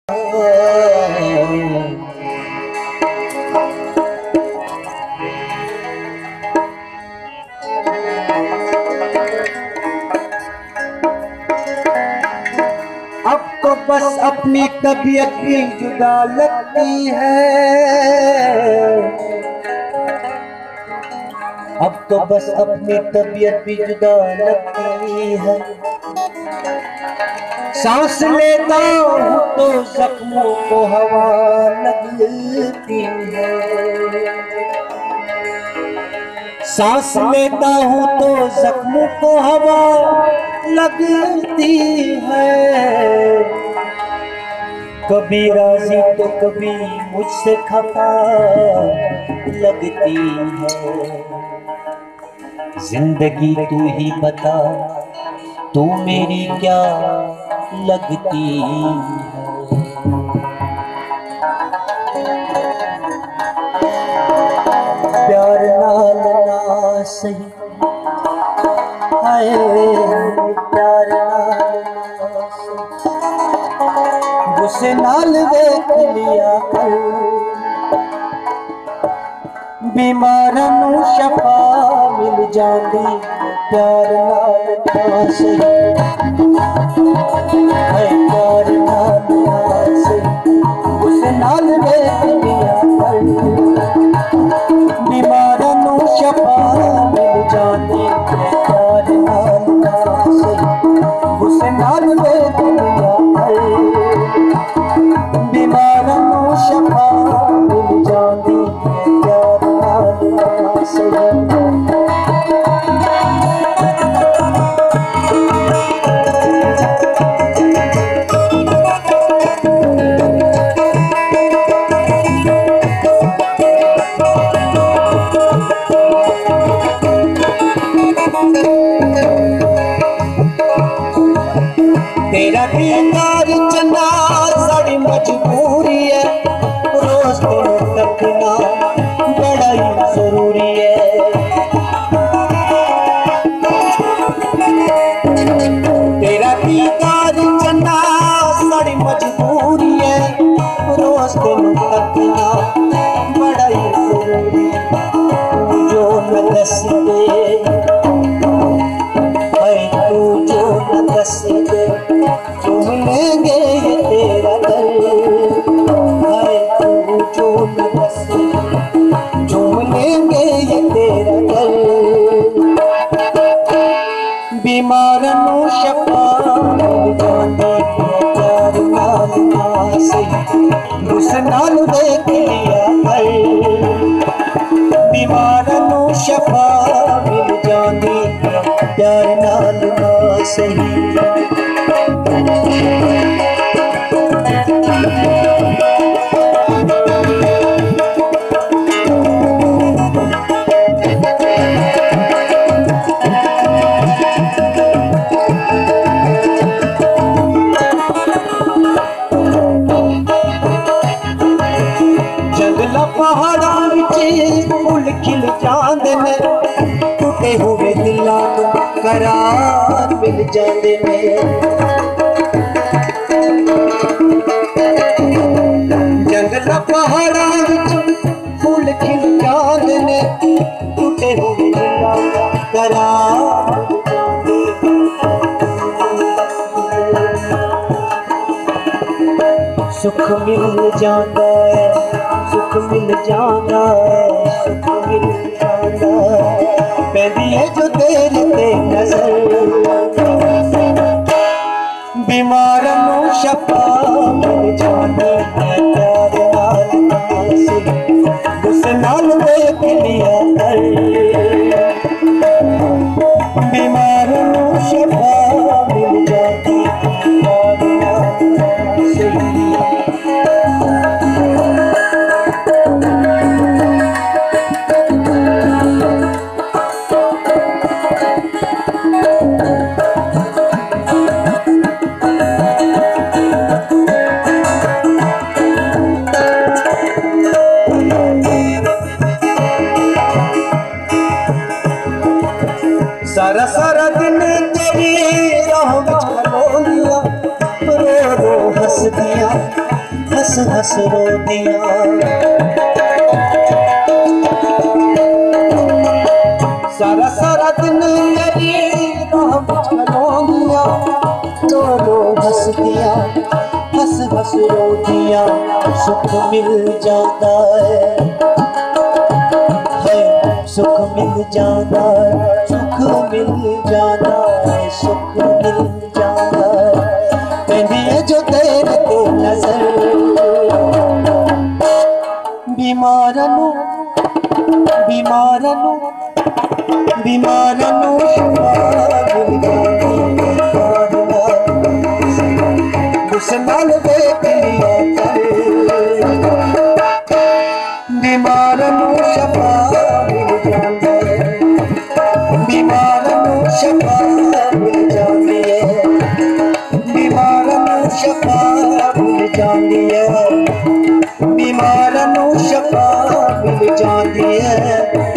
अब तो बस अपनी तबीयत भी जुदा लगती है। अब तो बस अपनी तबीयत भी जुदा लगती है। सांस लेता हूँ तो जख्मों को हवा लगती है। सांस लेता हूँ तो जख्मों को हवा लगती है। कभी राजी तो कभी मुझसे खफा लगती है। जिंदगी तू ही बता, तू मेरी क्या लगती है। प्यार नाल ना सही आए, प्यार नाल ना सही गुस्से नाल देख लिया कर। बीमारां नूं शफा मिल जांदी, प्यार नाल ना सही है। प्यार नाल ना सही गुस्से नाल देख लिया कर। बीमारां नूं शफा मिल जांदी, प्यार नाल ना सही गुस्से नाल देख लिया कर। बीमारां नूं शफा मिल जांदी, प्यार नाल ना सही। तेरा दीदार चन्ना साड़ी मजबूरी है। रोज तेरे तकना बड़ा ही जरूरी है। तेरा दीदार चन्ना साड़ी मजबूरी है। रोज तेरे तकना बड़ा ही जरूरी है। जो न दस दे तू, जो न दस दे चूम लेंगे ये तेरा दिल। हाय तू जो न दस दे चूम लेंगे ये तेरा दिल। बीमारां नूं शफा मिल जांदी, प्यार नाल ना सही गुस्से नाल देख लिया कर। बीमारां नूं शफा मिल जांदी, प्यार नाल ना सही। जंगला पहाड़ां विच फुल खिल जांदे ने। टूटे हुए दिलां नूं करार मिल जांदे ने। जंगला पहाड़ां विच फुल खिल जांदे ने। टूटे हुए दिलां नूं करार मिल जांदे। सुख मिल जांदा है, सुख मिल जांदा है, सुख मिल जांदा है। पैंदी है जो तेरे ते नजर। बीमारां नूं शफा मिल जांदी, प्यार नाल ना सही गुस्से नाल देख लिया कर। बीमारां नूं शफा मिल जांदी, प्यार नाल ना सही। सारा सारा दिन तेरी राह विच खलोंदियां, रो रो हसदियां हस हस रोंदियां। सारा सारा दिन मेरी राह खलोंदियां, रो रो हसदियां, हस हस रोंदियां। सुख मिल जाता है, सुख मिल जाता है, सुख मिल जाता है, सुख मिल जाता है। कहती है जो तेरे ते नजर, बीमारनू बीमारनू बीमारनू दुश्मन बेटियां कर, बीमारनू शफा मिल जाती है, बीमारनू शफा मिल जाती है, बीमारनू शफा मिल जाती है, बीमारनू शफा मिल जाती है।